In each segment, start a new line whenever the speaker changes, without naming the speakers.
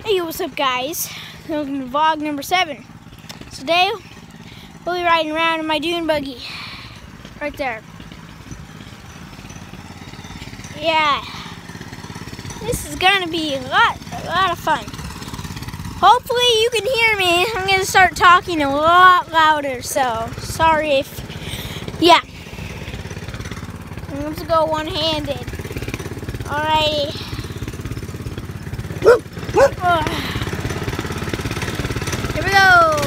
Hey, what's up guys? Welcome to vlog number 7. So today, we'll be riding around in my dune buggy. Right there. Yeah. This is gonna be a lot of fun. Hopefully you can hear me. I'm gonna start talking a lot louder, so sorry if, yeah. Let's go one-handed. Alrighty. Here we go.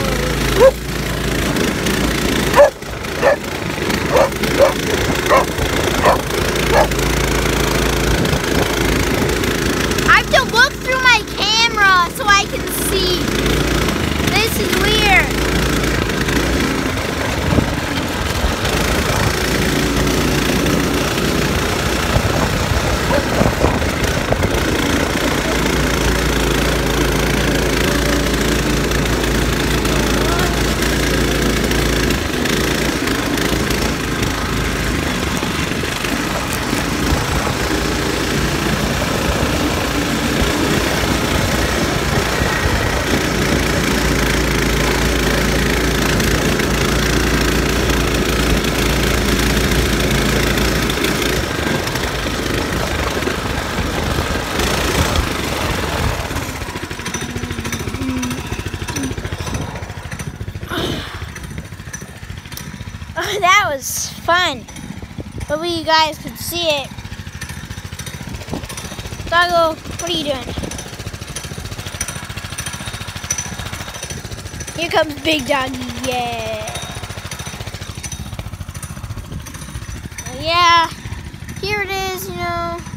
I have to look through my camera so I can see. This is weird. That was fun. Hopefully you guys could see it. Doggo, what are you doing? Here comes Big Doggy, yeah. Yeah, here it is, you know.